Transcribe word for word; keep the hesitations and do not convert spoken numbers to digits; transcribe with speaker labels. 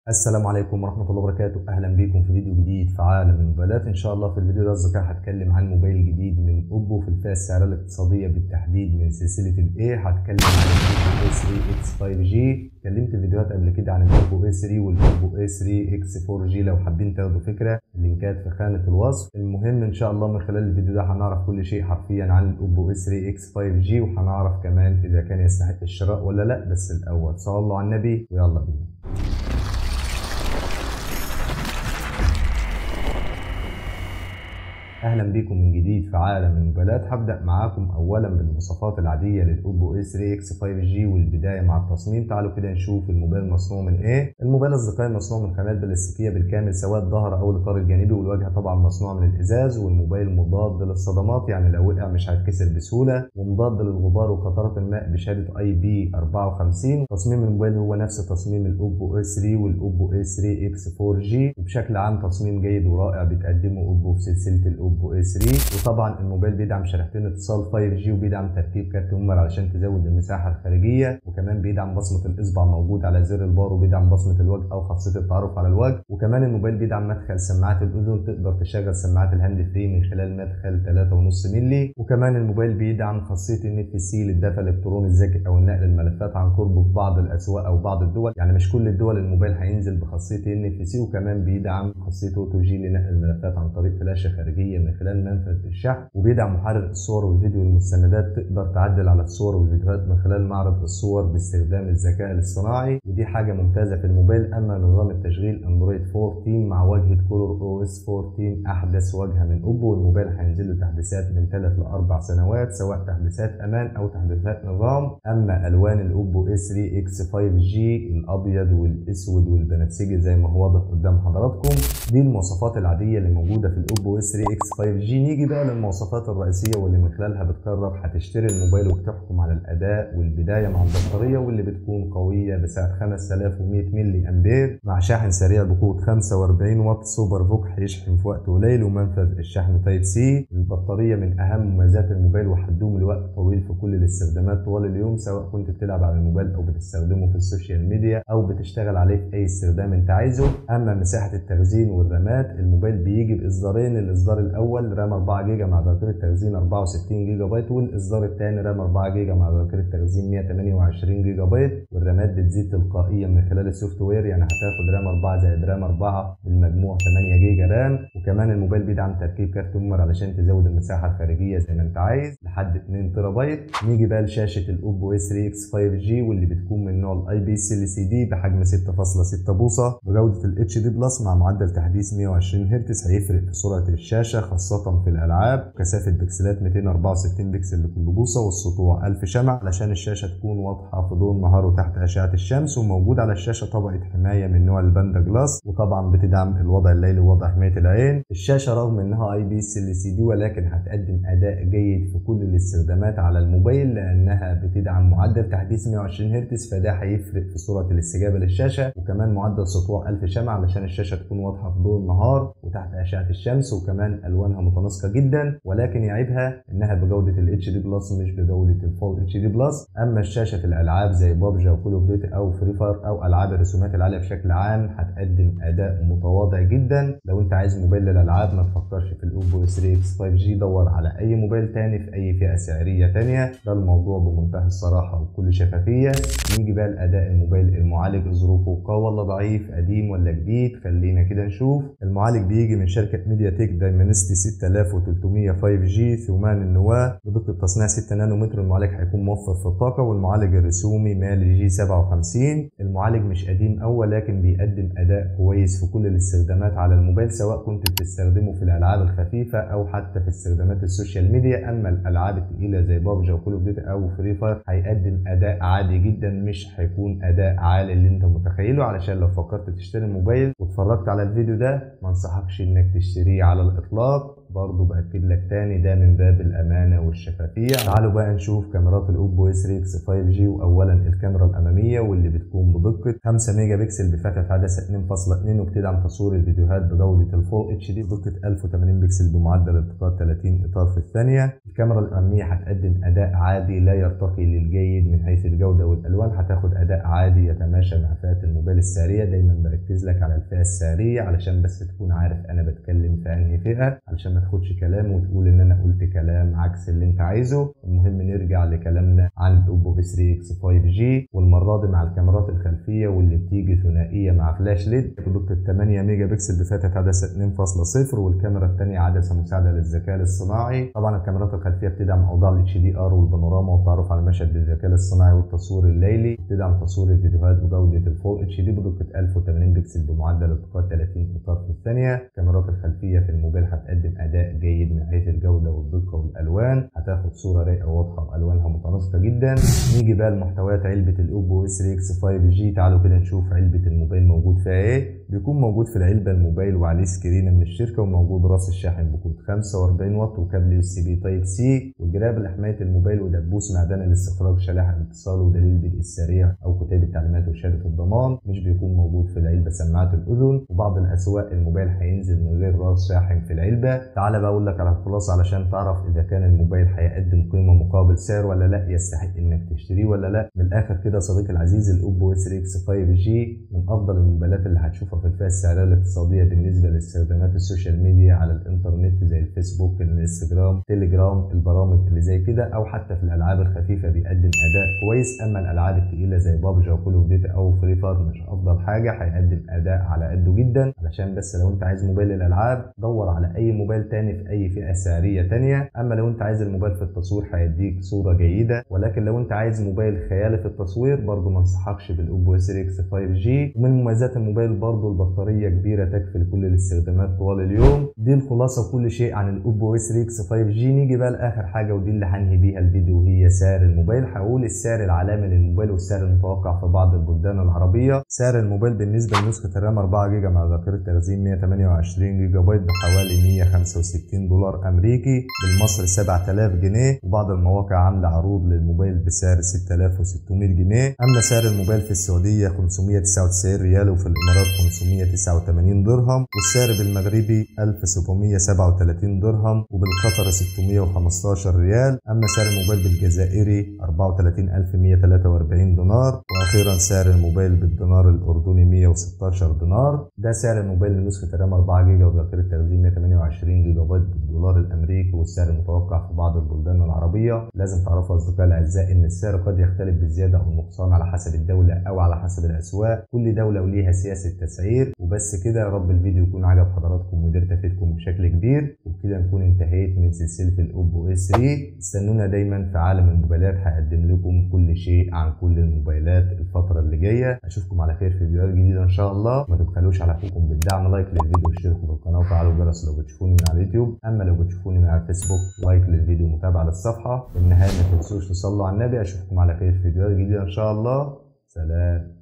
Speaker 1: السلام عليكم ورحمة الله وبركاته. أهلا بكم في فيديو جديد في عالم الموبايلات. إن شاء الله في الفيديو ده أصدقائي هتكلم عن موبايل جديد من أوبو في الفئة السعرية الاقتصادية بالتحديد من سلسلة الإيه. هتكلم عن الأوبو إيه ثري إكس فايف جي. اتكلمت في فيديوهات قبل كده عن الأوبو إيه ثري والأوبو إيه ثري إكس فور جي، لو حابين تاخدوا فكرة اللينكات في خانة الوصف. المهم إن شاء الله من خلال الفيديو ده هنعرف كل شيء حرفيا عن الأوبو إيه ثري إكس فايف جي، وهنعرف كمان إذا كان يستحق الشراء ولا لأ. بس الأول صلوا على النبي ويلا بينا. اهلا بكم من جديد في عالم الموبايلات. هبدا معاكم اولا بالمواصفات العاديه للاوبو إيه ثري إكس فايف جي، والبدايه مع التصميم. تعالوا كده نشوف الموبايل مصنوع من ايه. الموبايل اصدقائي مصنوع من خامات بلاستيكيه بالكامل، سواء الظهر او الاطار الجانبي، والواجهه طبعا مصنوع من الازاز. والموبايل مضاد للصدمات، يعني لو وقع مش هيتكسر بسهوله، ومضاد للغبار وقطرات الماء بشهاده اي بي أربعة وخمسين. تصميم الموبايل هو نفس تصميم الاوبو إيه ثري والاوبو إيه ثري إكس فور جي، وبشكل عام تصميم جيد ورائع بتقدمه اوبو في سلسله الاوبو اوبو إيه ثري. وطبعا الموبايل بيدعم شريحتين اتصال فايف جي، وبيدعم تركيب كارت ميموري علشان تزود المساحه الخارجيه، وكمان بيدعم بصمه الاصبع موجود على زر البار، وبيدعم بصمه الوجه او خاصيه التعرف على الوجه. وكمان الموبايل بيدعم مدخل سماعات الاذن، تقدر تشغل سماعات الهاند فري من خلال مدخل ثلاثة فاصلة خمسة مللي. وكمان الموبايل بيدعم خاصيه ان اف سي للدفع الالكتروني الذكي او نقل الملفات عن قرب في بعض الاسواق او بعض الدول، يعني مش كل الدول الموبايل هينزل بخاصيه ان اف سي. وكمان بيدعم خاصيه اوتو جي لنقل الملفات عن طريق فلاشه خارجيه من خلال منفذ الشحن. وبيدعم محرر الصور والفيديو والمستندات، تقدر تعدل على الصور والفيديوهات من خلال معرض الصور باستخدام الذكاء الاصطناعي، ودي حاجه ممتازه في الموبايل. اما نظام التشغيل اندرويد أربعتاشر مع واجهه كولور او اس أربعتاشر، احدث واجهه من اوبو. والموبايل هينزل له تحديثات من ثلاث لأربع سنوات، سواء تحديثات امان او تحديثات نظام. اما الوان الاوبو إيه ثري إكس فايف جي الابيض والاسود والبنفسجي زي ما هو واضح قدام حضراتكم. دي المواصفات العاديه اللي موجوده في الاوبو إيه ثري إكس فايف جي. نيجي بقى للمواصفات الرئيسيه واللي من خلالها بتقرر هتشتري الموبايل وبتحكم على الاداء. والبدايه مع البطاريه، واللي بتكون قويه بسعه خمسة آلاف ومية ملي امبير مع شاحن سريع بقوه خمسة وأربعين واط سوبر فوك هيشحن في وقت قليل، ومنفذ الشحن تايب سي. البطاريه من اهم مميزات الموبايل وهتدوم لوقت طويل في كل الاستخدامات طوال اليوم، سواء كنت بتلعب على الموبايل او بتستخدمه في السوشيال ميديا او بتشتغل عليه في اي استخدام انت عايزه. اما مساحه التخزين والرامات، الموبايل بيجي باصدارين. الاصدار الاول رام أربعة جيجا مع ذاكره تخزين أربعة وستين جيجا بايت، والاصدار الثاني رام أربعة جيجا مع ذاكره تخزين مية وتمنية وعشرين جيجا بايت. والرامات بتزيد تلقائيا من خلال السوفت وير، يعني هتاخد رام أربعة زائد رام أربعة بالمجموع تمنية جيجا رام. وكمان الموبايل بيدعم تركيب كارت ميموري علشان تزود المساحه الخارجيه زي ما انت عايز لحد اتنين تيرا بايت. نيجي بقى لشاشه الاوبو إيه ثري إكس فايف جي، واللي بتكون من نوع الاي بي سي ال سي دي بحجم ستة فاصلة ستة بوصه بجوده الاتش دي بلس مع معدل تحديث مية وعشرين هرتز. هيفرق في سرعه الشاشه خاصه في الالعاب. كثافه بكسلات ميتين وأربعة وستين بكسل لكل بوصه، والسطوع ألف شمع علشان الشاشه تكون واضحه في ضوء النهار وتحت اشعه الشمس. وموجود على الشاشه طبقه حمايه من نوع الباندا جلاس، وطبعا بتدعم الوضع الليلي ووضع حمايه العين. الشاشه رغم انها اي بي سي ال سي دي ولكن هتقدم اداء جيد في كل الاستخدامات على الموبايل، لانها بتدعم معدل تحديث مية وعشرين هرتز، فده هيفرق في سرعه الاستجابه للشاشه. وكمان معدل سطوع ألف شمع علشان الشاشه تكون واضحه في ضوء النهار وتحت اشعه الشمس. وكمان الوانها متناسقه جدا، ولكن يعيبها انها بجوده الاتش دي بلس مش بجوده الفول اتش دي بلس. اما الشاشه في الالعاب زي بابجي وكول اوف ديوتي او فري فاير او العاب الرسومات العاليه بشكل عام هتقدم اداء متواضع جدا. لو انت عايز موبايل للالعاب ما تفكرش في الاوبو إيه ثري إكس فايف جي، دور على اي موبايل تاني في اي فئه سعريه تانيه. ده الموضوع بمنتهى الصراحه وبكل شفافيه. نيجي بقى لاداء الموبايل. المعالج ظروفه قوي ولا ضعيف، قديم ولا جديد؟ خلينا كده نشوف. المعالج بيجي من شركه ميديا تك دايمنستي ستة آلاف وتلتمية فايف جي ثمان النواه بدقه تصنيع ستة نانومتر. المعالج هيكون موفر في الطاقه. والمعالج الرسومي مالي جي سبعة وخمسين. المعالج مش قديم قوي، لكن بيقدم اداء كويس في كل الاستخدامات على الموبايل، سواء كنت بتستخدمه في الالعاب الخفيفه او حتى في استخدامات السوشيال ميديا. اما الالعاب الثقيله زي بابجي وكول اوف ديوتي او فري فاير هيقدم اداء عادي جدا، مش هيكون اداء عالي اللي انت متخيله. علشان لو فكرت تشتري الموبايل واتفرجت على الفيديو ده ما انصحكش انك تشتريه على الاطلاق. برضو باكد لك تاني ده من باب الامانه والشفافيه. تعالوا بقى نشوف كاميرات الاوبو اس ثري اكس فايف جي. واولا الكاميرا الاماميه واللي بتكون بدقه خمسة ميجا بكسل بفتحه عدسه اتنين فاصلة اتنين، وبتدعم تصوير الفيديوهات بجوده الفول اتش دي بدقه ألف وتمانين بكسل بمعدل التقاط ثلاثين اطار في الثانيه. الكاميرا الاماميه هتقدم اداء عادي لا يرتقي للجيد من حيث الجوده والالوان، هتاخد اداء عادي يتماشى مع فئه الموبايل السعريه. دايما بركز لك على الفئه السعريه علشان بس تكون عارف انا بتكلم في انهي فئه، علشان ما تاخدش كلام وتقول ان انا قلت كلام عكس اللي انت عايزه. المهم نرجع لكلامنا عن الاوبو اس ثري اكس فايف جي، والمره دي مع الكاميرات الخلفيه واللي بتيجي ثنائيه مع فلاش ليد بدقه ثمانية ميجا بكسل بفتحه عدسه اتنين فاصلة صفر، والكاميرا الثانيه عدسه مساعده للذكاء الاصطناعي. طبعا الكاميرات الخلفيه بتدعم اوضاع الاتش دي ار والبانوراما والتعرف على المشهد بالذكاء الاصطناعي والتصوير الليلي، بتدعم تصوير الفيديوهات بجوده الفول اتش دي بدقه ألف وتمانين بكسل بمعدل التقاط ثلاثين اطار في الثانيه. الكاميرات الخلفيه في الموبايل هتقدم اداء جيد من حيث الجوده والدقه والالوان، هتاخد صوره رايقه واضحه والوانها متناسقه جدا. نيجي بقى لمحتويات علبه الاوبو اس ثري اكس فايف جي. تعالوا كده نشوف علبه الموبايل موجود فيها ايه. بيكون موجود في العلبه الموبايل وعليه سكرين من الشركه، وموجود راس الشاحن بقوه خمسة واربعين واط وكابل يو اس بي تايب سي، والجراب لحمايه الموبايل ودبوس معدني لاستخراج شلاحه الاتصال ودليل البدء السريع او كتاب التعليمات وشهاده الضمان. مش بيكون موجود في العلبه سماعه الاذن، وبعض الاسواق الموبايل هينزل من غير راس شاحن في العلبه. تعالى بقى اقول لك على الخلاصه علشان تعرف اذا كان الموبايل هيقدم قيمه مقابل سعر ولا لا، يستحق انك تشتريه ولا لا. من الاخر كده صديقي العزيز، الاوبو اس ثري اكس فايف جي من افضل الموبايلات اللي هتشوفها في الفئه السعريه الاقتصاديه بالنسبه لاستخدامات السوشيال ميديا على الانترنت زي الفيسبوك، الانستجرام، تليجرام، البرامج اللي زي كده، او حتى في الالعاب الخفيفه بيقدم اداء كويس. اما الالعاب الثقيله زي بابجي وكول اوف ديوتي او فري فاير مش افضل حاجه، هيقدم اداء على قده جدا. علشان بس لو انت عايز موبايل للالعاب دور على اي موبايل تاني في اي فئه سعريه تانيه. اما لو انت عايز الموبايل في التصوير هيديك صوره جيده، ولكن لو انت عايز موبايل خيالي في التصوير برضه ما انصحكش بالاوبو اس ثري اكس فايف جي. ومن مميزات الموبايل برضه البطاريه كبيره تكفي لكل الاستخدامات طوال اليوم. دي الخلاصه كل شيء عن الاوبو اس ثري اكس فايف جي. نيجي بقى لاخر حاجه ودي اللي هنهي بيها الفيديو، وهي سعر الموبايل. هقول السعر العالمي للموبايل والسعر المتوقع في بعض البلدان العربيه. سعر الموبايل بالنسبه لنسخه الرام أربعة جيجا مع ذاكره تخزين مية وتمانية وعشرين جيجا بايت بحوالي مية وخمسة وستين دولار امريكي، بالمصري سبعة آلاف جنيه. وبعض المواقع عامله عروض للموبايل بسعر ستة آلاف وستمية جنيه. اما سعر الموبايل في السعوديه خمسمية وتسعة وتسعين ريال، وفي الامارات خمسمية وتسعة وتمانين درهم، والسعر بالمغربي ألف وسبعمية وسبعة وتلاتين درهم، وبالقطري ستمية وخمستاشر ريال. اما سعر الموبايل بالجزائري أربعة وتلاتين ألف مية وتلاتة واربعين دينار. واخيرا سعر الموبايل بالدينار الاردني مية وستاشر دينار. ده سعر الموبايل لنسخه الرام أربعة جيجا وذاكره تخزين مية وتمانية وعشرين جيجا بايت بالدولار الامريكي، والسعر المتوقع في بعض البلدان العربيه. لازم تعرفوا اصدقائي الاعزاء ان السعر قد يختلف بالزياده او النقصان على حسب الدوله او على حسب الاسواق. كل دوله وليها سياسه تسعير. وبس كده، يا رب الفيديو يكون عجب حضراتكم وقدرت افيدكم بشكل كبير. وبكده نكون انتهيت من سلسله الاوبو اس ثري. استنونا دايما في عالم الموبايلات، هقدم لكم كل شيء عن كل الموبايلات الفتره اللي جايه. اشوفكم على خير في فيديوهات جديده ان شاء الله. ما تبخلوش على اخوكم بالدعم، لايك للفيديو واشتركوا في القناه وفعلوا الجرس لو بتشوفوني من على اليوتيوب. اما لو بتشوفوني من على الفيسبوك لايك للفيديو ومتابعه للصفحه. في النهايه ما تنسوش تصلوا على النبي. اشوفكم على خير في فيديوهات جديده ان شاء الله. سلام.